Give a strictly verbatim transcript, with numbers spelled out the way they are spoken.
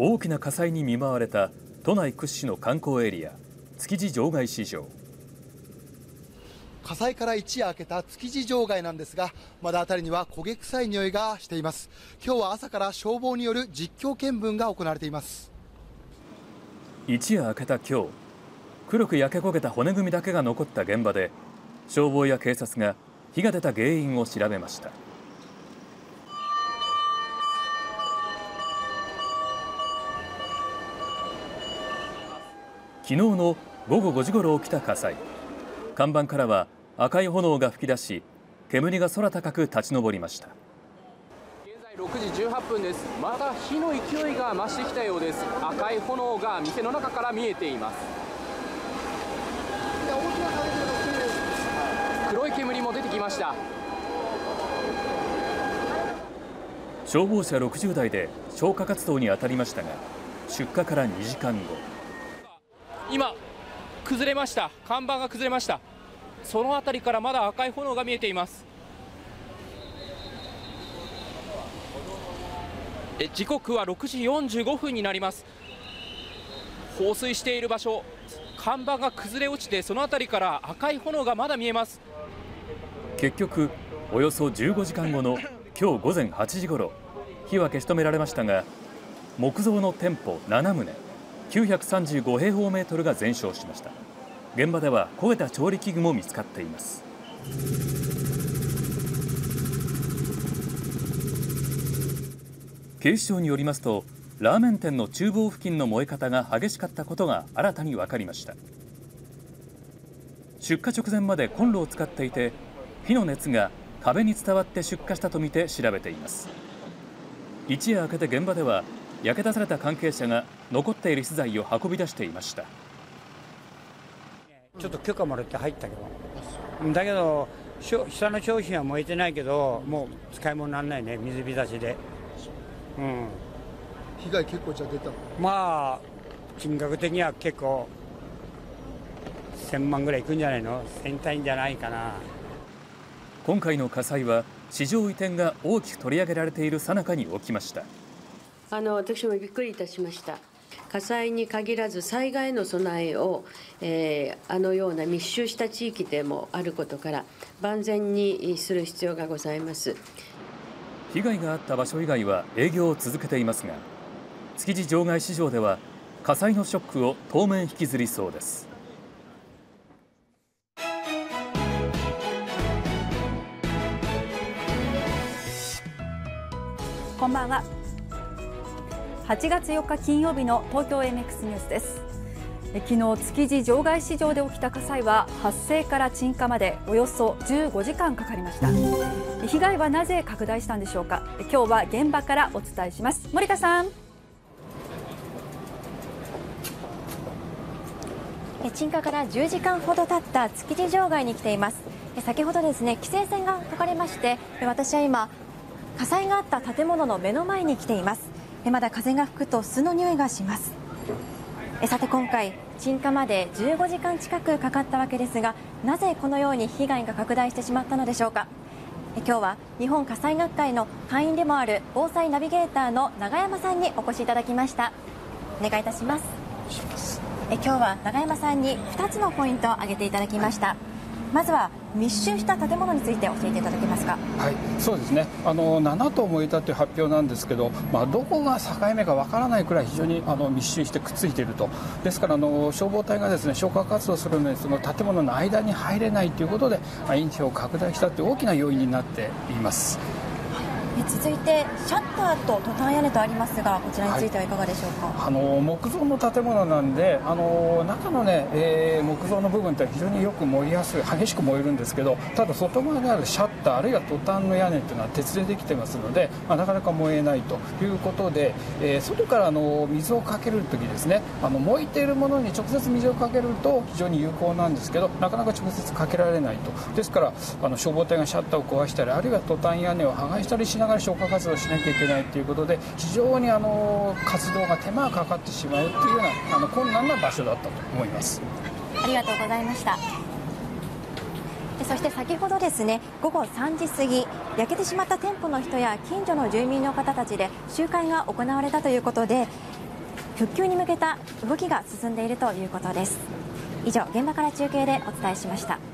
大きな火災に見舞われた都内屈指の観光エリア、築地場外市場。 火災から一夜明けた築地場外なんですが、まだ辺りには焦げ臭い匂いがしています。今日は朝から消防による実況見分が行われています。 一夜明けた今日、黒く焼け焦げた骨組みだけが残った現場で、消防や警察が火が出た原因を調べました。昨日の午後ごじごろ起きた火災。看板からは赤い炎が噴き出し、煙が空高く立ち上りました。 現在ろくじじゅうはっぷんです。まだ火の勢いが増してきたようです。赤い炎が店の中から見えています。黒い煙も出てきました。 消防車ろくじゅうだいで消火活動に当たりましたが、出火からにじかんご、 今崩れました。看板が崩れました。その辺りからまだ赤い炎が見えています。え時刻はろくじよんじゅうごふんになります。放水している場所、看板が崩れ落ちて、その辺りから赤い炎がまだ見えます。 結局およそじゅうごじかんごの今日午前はちじごろ、火は消し止められましたが、木造の店舗ななとう、きゅうひゃくさんじゅうごへいほうメートルが全焼しました。現場では焦げた調理器具も見つかっています。警視庁によりますと、ラーメン店の厨房付近の燃え方が激しかったことが新たに分かりました。出火直前までコンロを使っていて、火の熱が壁に伝わって出火したとみて調べています。一夜明けて現場では焼け出された関係者が残っている資材を運び出していました。 ちょっと許可もらって入ったけど、だけど下の商品は燃えてないけど、もう使い物にならないね、水浸しで。うん、 被害結構じゃ出たの？ まあ金額的には結構せんまんぐらいいくんじゃないの、せん単位じゃないかな。 今回の火災は市場移転が大きく取り上げられている最中に起きました。 あの私もびっくりいたしました。火災に限らず災害の備えを、えー、あのような密集した地域でもあることから万全にする必要がございます。 被害があった場所以外は営業を続けていますが、築地場外市場では火災のショックを当面引きずりそうです。 こんばんは。はちがつよっか金曜日の東京 エムエックス ニュースです。昨日築地場外市場で起きた火災は発生から鎮火までおよそじゅうごじかんかかりました。被害はなぜ拡大したんでしょうか。今日は現場からお伝えします。森田さん。 鎮火からじゅうじかんほど経った築地場外に来ています。先ほどですね、規制線が解かれまして、私は今火災があった建物の目の前に来ています。まだ風が吹くと酢の匂いがします。さて今回鎮火までじゅうごじかん近くかかったわけですが、なぜこのように被害が拡大してしまったのでしょうか。今日は日本火災学会の会員でもある防災ナビゲーターの永山さんにお越しいただきました。お願いいたします。え今日は永山さんにふたつのポイントを挙げていただきました。まずは密集した建物について教えていただけますか。 はい、そうですね。あのななとう燃えたという発表なんですけど、まあ、どこが境目かわからないくらい非常にあの密集してくっついていると。ですからあの消防隊がですね消火活動するのにその建物の間に入れないということで延長を拡大したという大きな要因になっています。 続いてシャッターとトタン屋根とありますが、こちらについてはいかがでしょうか。はい、 あの木造の建物なんで、あの中のね、えー、木造の部分って非常によく燃えやすい、激しく燃えるんですけど、ただ外側にあるシャッターあるいはトタンの屋根っていうのは鉄でできてますので、まあ、なかなか燃えないということで、えー、外からあの水をかけるときですね、あの燃えているものに直接水をかけると非常に有効なんですけど、なかなか直接かけられないと。ですからあの消防隊がシャッターを壊したり、あるいはトタン屋根を剥がしたりしながら消火活動をしなきゃいけないということで、非常にあの活動が手間がかかってしまうというようなあの困難な場所だったと思います。 ありがとうございました。そして先ほどですね、ごごさんじ過ぎ、焼けてしまった店舗の人や近所の住民の方たちで集会が行われたということで、 復旧に向けた動きが進んでいるということです。以上、現場から中継でお伝えしました。